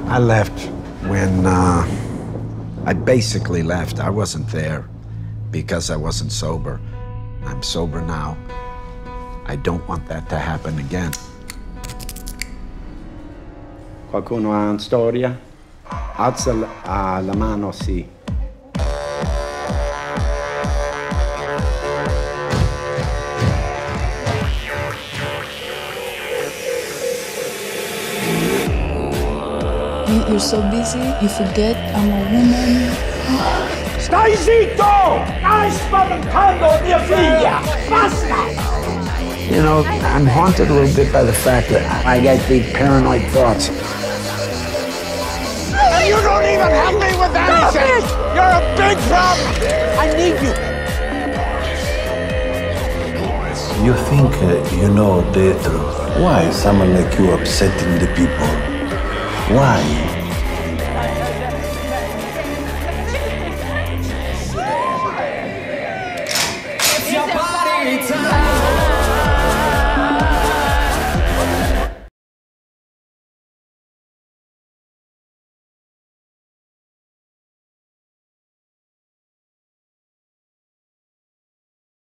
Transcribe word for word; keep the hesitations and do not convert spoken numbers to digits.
I left when uh, I basically left. I wasn't there because I wasn't sober. I'm sober now. I don't want that to happen again. Qualcuno ha una storia? Alza la, la mano, sì. You're so busy, you forget I'm a woman. Stai zitto! Stai spaventando mia figlia! Basta! You know, I'm haunted a little bit by the fact that I get these paranoid thoughts. You don't even help me with anything! You're a big problem! I need you! You think uh, you know the truth. Why someone like you upsetting the people? Why? It's your party time.